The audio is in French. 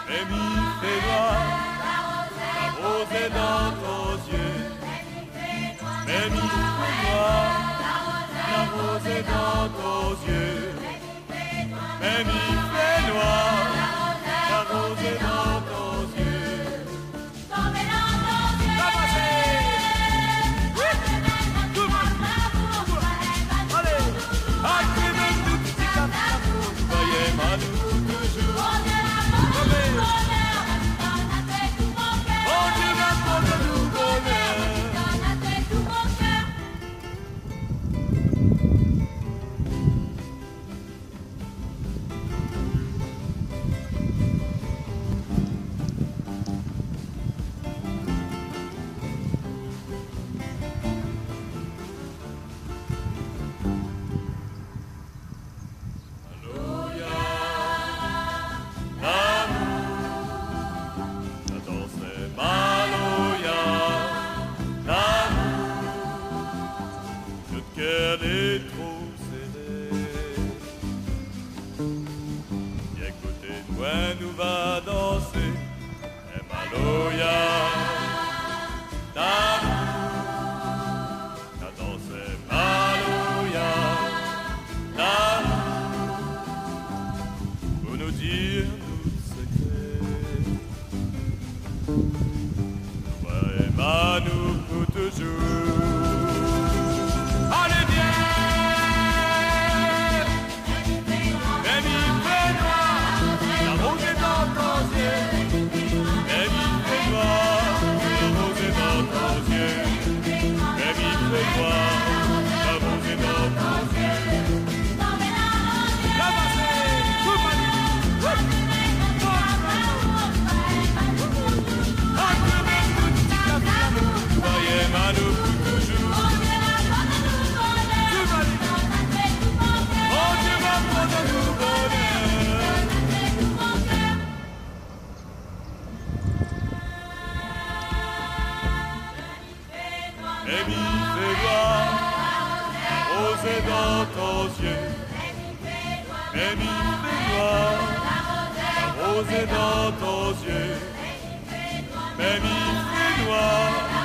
Et mi fait noir, la rosée dans tes yeux. Et mi fait noir, la rosée dans tes yeux. Et mi fait noir, la rosée dans tes yeux. Cœur est trop serré. Viens côté de moi, nous va danser. Et Maloya, l'amour, la danse est Maloya, l'amour, pour nous dire nos secrets. Toi et moi, nous pour toujours. Et mi fait noir, rosée dans tes yeux. Et mi fait noir, la rosée dans tes yeux. Et mi fait noir.